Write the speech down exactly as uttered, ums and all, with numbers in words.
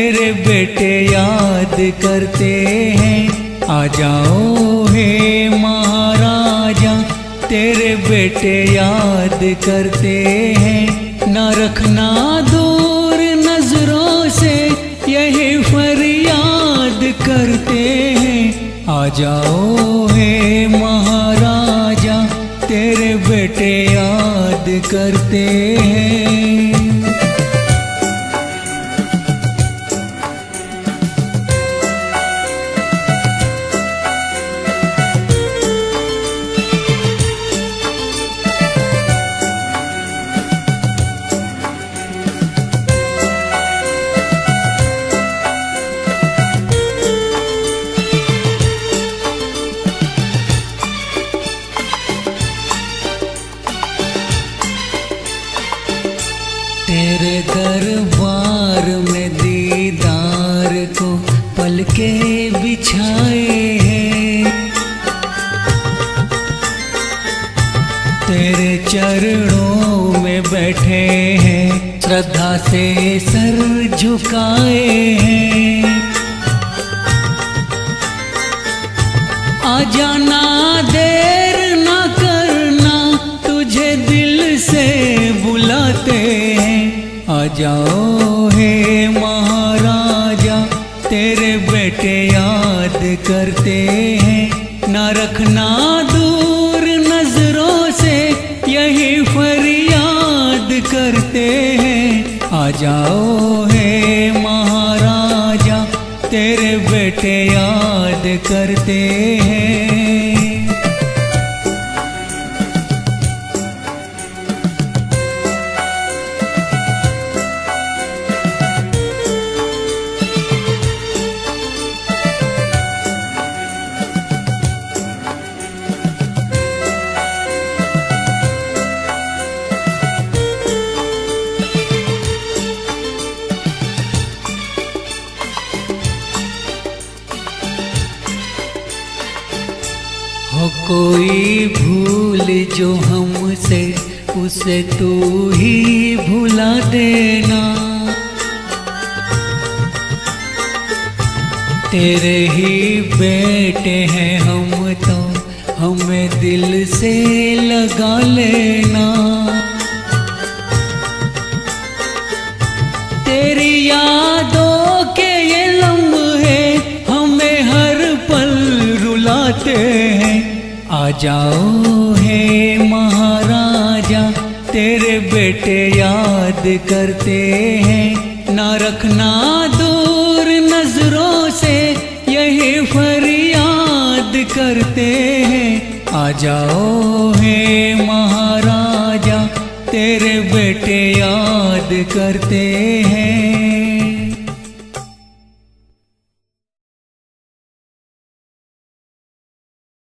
तेरे बेटे याद करते हैं। आ जाओ हे महाराजा, तेरे बेटे याद करते हैं। ना रखना दूर नजरों से, यही फरियाद करते हैं। आ जाओ हे महाराजा, तेरे बेटे याद करते हैं। तेरे दरबार में दीदार को पलके बिछाए हैं। तेरे चरणों में बैठे हैं, श्रद्धा से सर झुकाए हैं। आ जाना देर ना करना, तुझे दिल से बुलाते हैं। आ जाओ हे महाराजा, तेरे बेटे याद करते हैं। ना रखना दूर नजरों से, यही फरियाद करते हैं। आ जाओ हे महाराजा, तेरे बेटे याद करते हैं। हो कोई भूल जो हमसे, उसे तू ही भुला देना। तेरे ही बेटे हैं हम तो, हमें दिल से लगा लेना। तेरी यादों के ये लम्हे हमें हर पल रुलाते हैं। आ जाओ हे महाराजा, तेरे बेटे याद करते हैं। ना रखना दूर नजरों से, यही फरियाद करते हैं। आ जाओ हे महाराजा, तेरे बेटे याद करते हैं।